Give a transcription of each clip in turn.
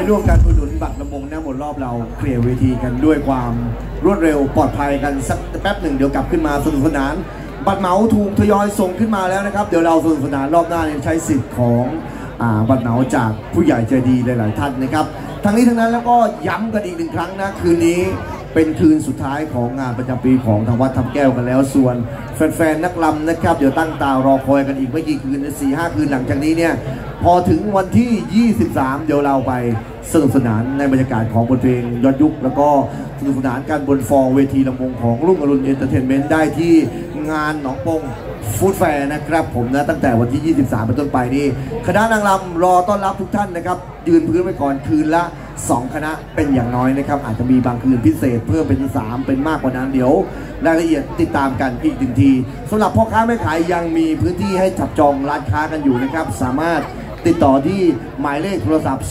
ร่วมกันอุดหนุนบัตรลำวงหน้าหมดรอบเราเคลียร์เวทีกันด้วยความรวดเร็วปลอดภัยกันสักแป๊บหนึ่งเดี๋ยวกลับขึ้นมาสนุกสนานบัตรเหมาถูกทยอยส่งขึ้นมาแล้วนะครับเดี๋ยวเราสนุกสนานรอบหน้าใช้สิทธิ์ของบัตรเหมาจากผู้ใหญ่ใจดีหลายๆท่านนะครับทั้งนี้ทั้งนั้นแล้วก็ย้ำกันอีกหนึ่งครั้งนะคืนนี้เป็นคืนสุดท้ายของงานประจำปีของทางวัดทำแก้วกันแล้วส่วนแฟนๆนักรำนะครับเดี๋ยวตั้งตารอคอยกันอีกไม่กี่คืน 4-5 คืนหลังจากนี้เนี่ยพอถึงวันที่ 23 เดี๋ยวเราไปสนุกสนานในบรรยากาศของบทเพลงย้อนยุคแล้วก็สนุกสนานกันบนฟอร์เวทีลำวงของรุ่งอรุณเอนเตอร์เทนเมนต์ได้ที่งานหนองปงฟู้ดแฟร์นะครับผมนะตั้งแต่วันที่ 23 เป็นต้นไปนี่คณะนางรำรอต้อนรับทุกท่านนะครับยืนพื้นไว้ก่อนคืนละ2 คณะเป็นอย่างน้อยนะครับอาจจะมีบางคืนพิเศษเพิ่มเป็น3เป็นมากกว่านั้นเดี๋ยวรายละเอียดติดตามกันอีก1 ทีสำหรับพ่อค้าแม่ขายยังมีพื้นที่ให้จับจองร้านค้ากันอยู่นะครับสามารถติดต่อที่หมายเลขโทรศัพท์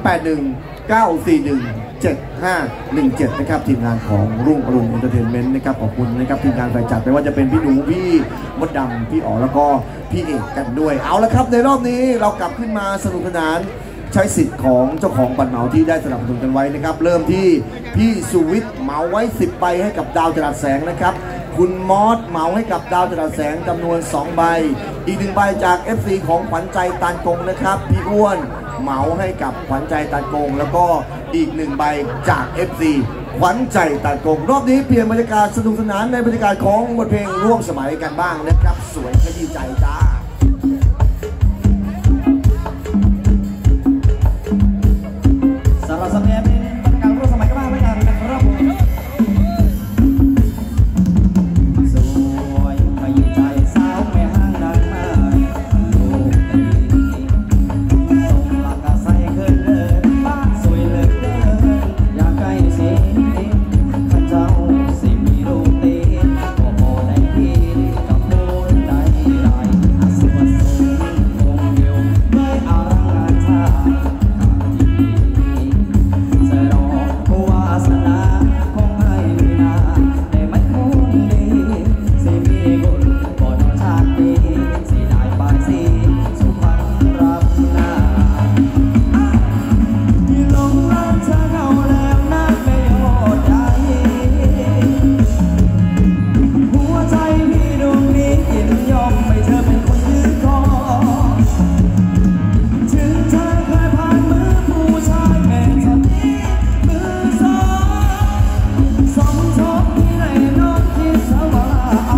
0819417517 นะครับทีมงานของรุ่งอรุณเอนเตอร์เทนเมนต์นะครับขอบคุณนะครับทีมงานฝ่ายจัดไม่ว่าจะเป็นพี่หนูพี่มดดำพี่อ๋อแล้วก็พี่เอกกันด้วยเอาละครับในรอบนี้เรากลับขึ้นมาสนุกสนานใช้สิทธิ์ของเจ้าของบัตรเหมาที่ได้สนับสนุนกันไว้นะครับเริ่มที่พี่สุวิทย์เหมาไว้10 ใบให้กับดาวจรัสแสงนะครับคุณมอสเหมาให้กับดาวจรัสแสงจำนวน2 ใบอีก1 ใบจาก FC ของขวัญใจตาลกงนะครับพี่อ้วนเหมาให้กับขวัญใจตาลกงแล้วก็อีก1 ใบจาก FC ขวัญใจตาลกงรอบนี้เปลี่ยนบรรยากาศสนุกสนานในบรรยากาศของบทเพลงร่วมสมัยกันบ้างนะครับสวยขยี้ใจจ้าสารสเปียเป็นการร่วมสมัยกันบ้างไม่กันนะครับผมสวยขยี้ใจสาวแม่ห้างดังมากลูกตีส่งหลักกะใส่เกินเดินบ้านสวยเหลือเกินอยากใกล้สิข้าเจ้าสิมีลูกตีก็พอได้ที่กับโมนได้ไรสวยสวยคงเดียวไม่อารังงานชาสนาคงให้มีนาแต่ไม่คงดีสิมีบุญก่อนชาตินี้สิได้ไปสิสุพรรณรับหน้าที่ลงรักเธอเขาแล้วนักไม่โหดใจหัวใจพี่ดวงนี้ยินยอมให้เธอเป็นคนยืนคอถึงเธอเคยผ่านมือผู้ชายแม่ทำนี้มือสองทบที่ไหนน้องคิดซะว่าเอา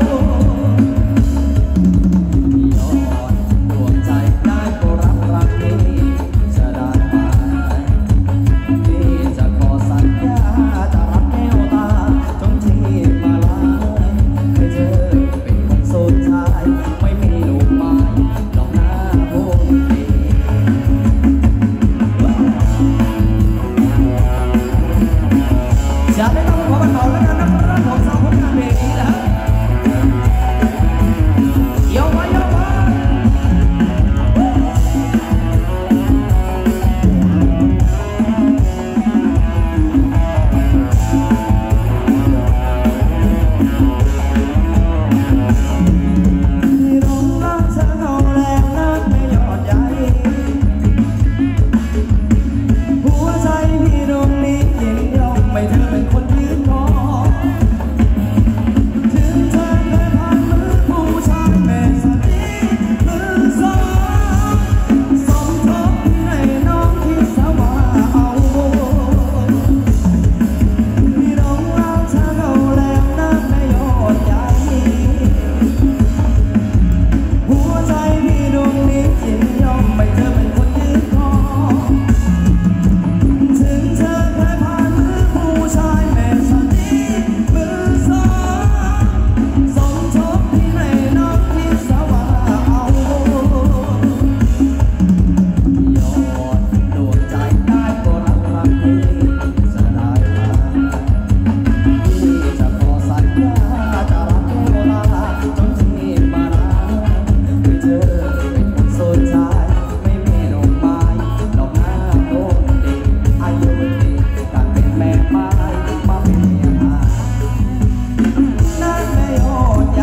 ย้อนดวงใจได้ก็รักนี้จะได้ไหมที่จะขอสัญญาจะรับแก้วตาจนที่มาลาให้เธอเป็นคนสุดท้ายไม่มีลูกไม้ดอกหน้าพวกนี้จะไม่ต้องขอบัตรเหมาแล้วกันนะครับของสาวผลงานเพลงนี้นะโยมาโยมาที่ลงรักเธอเขาแล้วนักไม่ยอดใหญ่หัวใจพี่ดวงนี้ยินยอมไม่เธอเป็นคนยืนคอถึงเธอเคยผ่านมือผู้ชายแม่สติมือสองทบที่ไหนน้องคิดซะว่าเอาพี่ลงรักเธอเขาแล้วนักไม่ยอดใหญ่หัวใจพี่ดวงนี้ยินยอมไม่เธอเป็นคนยืนคอถึงเธอเคยผ่านมือผู้ชายแม่สติมือสองทบที่ไหนน้องคิดซะว่าเอาย้อนดวงใจได้ก็รักนี้จะได้ไหมที่จะขอสัญญาจะรักแก้วตาจนที่มาลาให้เธอเป็นคนสุดท้ายไม่มีดอกไม้ดอกหน้าโน้นดีอายุดีการเป็นแม่ไม้มาเป็นเมียมานั่นไม่โหดใจ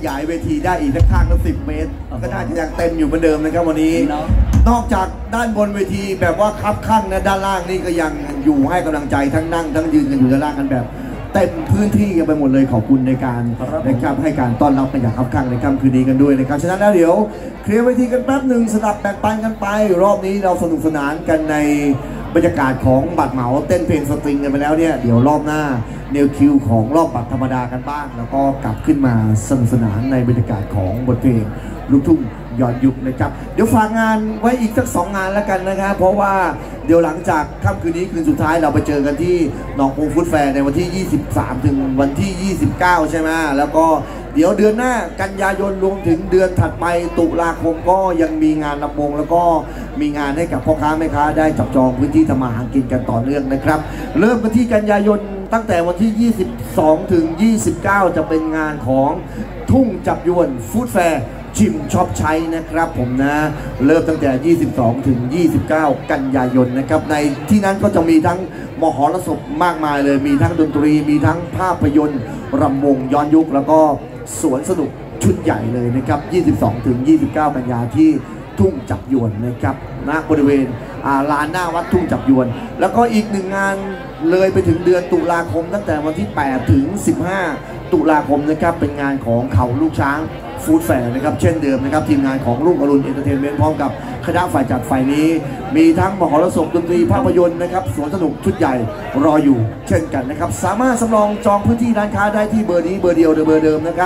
ยายเวทีได้อีกข้างละ10 เมตรก็น่าจะยังเต็มอยู่เหมือนเดิมนะครับวันนี้นอกจากด้านบนเวทีแบบว่าคับข้างนะด้านล่างนี่ก็ยังอยู่ให้กำลังใจทั้งนั่งทั้งยืนกันอยู่ด้านล่างกันแบบเต็มพื้นที่กันไปหมดเลยขอบคุณในการนะครับให้การต้อนรับกันอย่างคับข้างในค่ำคืนนี้กันด้วยนะครับฉะนั้นแล้วเดี๋ยวเคลียร์เวทีกันแป๊บหนึ่งสลับแบ่งปันกันไปรอบนี้เราสนุกสนานกันในบรรยากาศของบัตรเหมาเต้นเพลงสตริงกันไปแล้วเนี่ยเดี๋ยวรอบหน้าเนวคิวของรอบบัตรธรรมดากันบ้างแล้วก็กลับขึ้นมาสนุกสนานในบรรยากาศของบทเพลงลูกทุ่งย้อนยุคนะครับเดี๋ยวฝากงานไว้อีกสัก2 งานแล้วกันนะครับเพราะว่าเดี๋ยวหลังจากค่ำคืนนี้คืนสุดท้ายเราไปเจอกันที่หนองพงฟู้ดแฟร์ในวันที่23ถึงวันที่29ใช่ไหมแล้วก็เดี๋ยวเดือนหน้ากันยายนรวมถึงเดือนถัดไปตุลาคมก็ยังมีงานลำวงแล้วก็มีงานให้กับพ่อค้าแม่ค้าได้จับจองพื้นที่ทำมาหากินกันต่อเนื่องนะครับเริ่มกันที่กันยายนตั้งแต่วันที่22ถึง29จะเป็นงานของทุ่งจับยวนฟู้ดแฟร์ชิมช็อปใช้นะครับผมนะเริ่มตั้งแต่22ถึง29กันยายนนะครับในที่นั้นก็จะมีทั้งมหรสพมากมายเลยมีทั้งดนตรีมีทั้งภาพยนตร์รำวงย้อนยุคแล้วก็สวนสนุกชุดใหญ่เลยนะครับ22ถึง29กันยาที่ทุ่งจับยวนนะครับณบริเวณลานหน้าวัดทุ่งจับยวนแล้วก็อีก1 งานเลยไปถึงเดือนตุลาคมตั้งแต่วันที่8ถึง15ตุลาคมนะครับเป็นงานของเขาลูกช้างฟู้ดแฟร์นะครับเช่นเดิมนะครับทีมงานของรุ่งอรุณเอนเตอร์เทนเมนต์พร้อมกับคณะฝ่ายจัดฝ่ายนี้มีทั้งมหรสพดนตรีภาพยนตร์นะครับสวนสนุกชุดใหญ่รออยู่เช่นกันนะครับสามารถสำรองจองพื้นที่ร้านค้าได้ที่เบอร์นี้เบอร์เดียวเบอร์เดิมนะครับ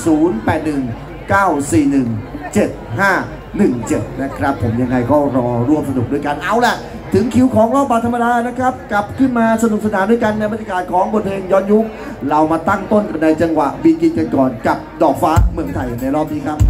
0819417517นะครับผมยังไงก็รอร่วมสนุกด้วยกันเอาล่ะถึงคิวของรอบบัตรธรรมดานะครับกลับขึ้นมาสนุกสนานด้วยกันในบรรยากาศของบทเพลงย้อนยุคเรามาตั้งต้นกันในจังหวะบีกินกันก่อนกับดอกฟ้าเมืองไทยในรอบนี้ครับ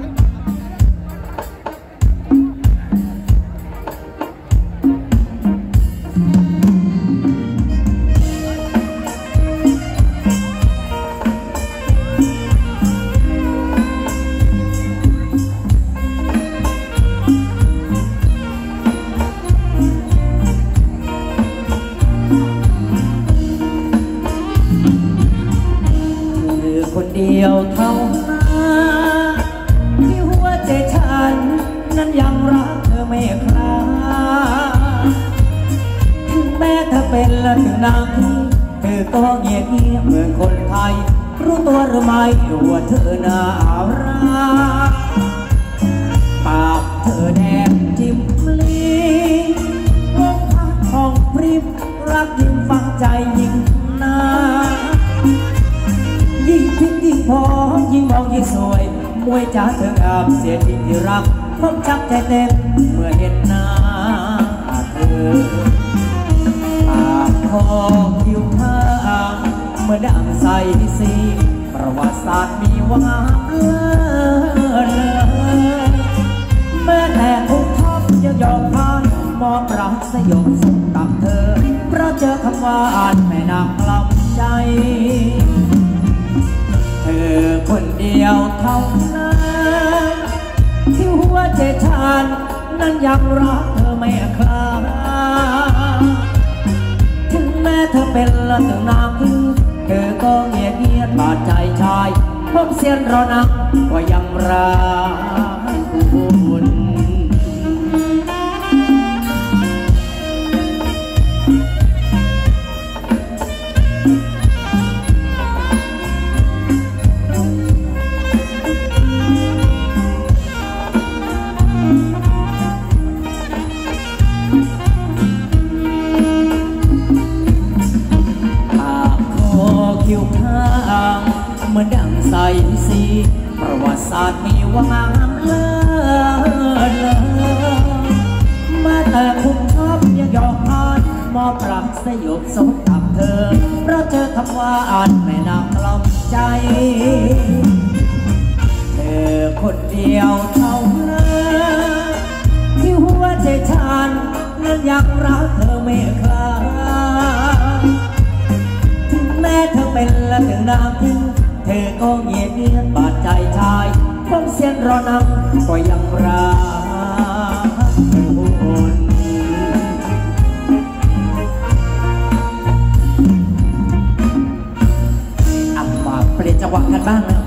เดียวเท่านั้นที่หัวใจฉันนั้นยังรักเธอไม่คลายถึงแม้เธอเป็นละถึงนางเธอก็เงียบเงียบเหมือนคนไทยรู้ตัวหรือไม่ว่าเธอน่ารักปากเธอแดงจิ้มลิ้นวงพักของพริบรักยิ่งฟังใจยิ่งน่ายิ่งพิงยิ่งพอยิ่งมองยิ่งสวยมวยจ๋าเธองามเสียจริงที่รักผมชักใจเต้นเมื่อเห็นหน้าเธอปากคอคิ้วข้างเมื่อดังใสสีประวัติศาสตร์มีว่าเลิศแม้แต่ทุกท็อปยังยอมพานมอบรักสยบสุขกับเธอเพราะเจอคำว่าอ่านแม่นางกล่อมใจเธอคนเดียวเท่านั้นที่หัวใจฉันนั้นยังรักเธอไม่คลายถึงแม้เธอเป็นละถึงนางพึ่งเธอก็เงียบเงียบบาดใจชายผมเสียนรอนักก็ยังรักคุณคิ้วข้างเหมือนดังใสสีประวัติศาสตร์มีว่างามเลิศแม้แต่คุณชอบยังยอมพานมอบรักสยบสมกับเธอเพราะเจอคำว่าอ่านแม่นางกล่อมใจเธอคนเดียวเท่านั้นที่หัวใจฉันนั้นยังรักเธอไม่คลายแม้เธอเป็นละถึงนางพึ่งเธอก็เงียบเงียบบาดใจชายผมเสียนรอนักก็ยังรักคุณมาเปลี่ยนจังหวะกันบ้างนะ